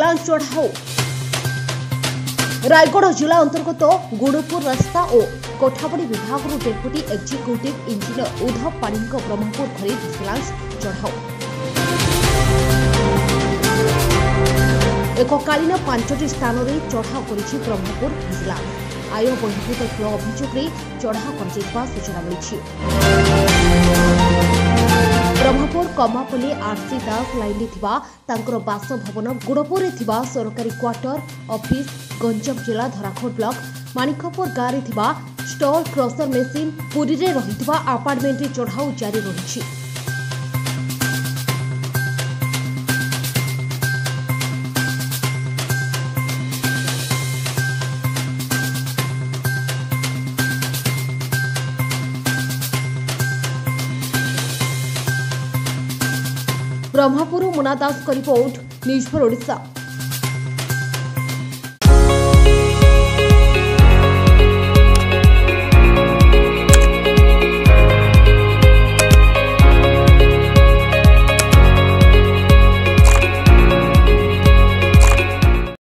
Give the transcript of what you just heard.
Vigilance चढ़ाऊ। Raigarh जिला अंतर्गत गुड़पुर रास्ता और कोठाबड़ी विभाग डेपुटी एक्जिक्यूटिव इंजीनियर उद्धव पाणी ब्रह्मपुर घरे भिजिलांस चढ़ाऊ। एककालीन 5टी स्थान में चढ़ाऊ कर ब्रह्मपुर भिजिलांस। आय बहिर्भूत ठूल अभियोग चढ़ाऊ कर सूचना मिली। ब्रह्मपुर कमापल्ली आरसी दास लाइन में बासभवन गुड़पुर सरकारी क्वार्टर ऑफिस गंजाम जिला धराखोट ब्लॉक माणिकपुर गाँव में स्टॉल क्रसर मेसीन पुरी रे रही आपार्टमेंट चढ़ाऊ जारी रही। ब्रह्मपुर मुना दास का रिपोर्ट न्यूज़4 ओडिशा।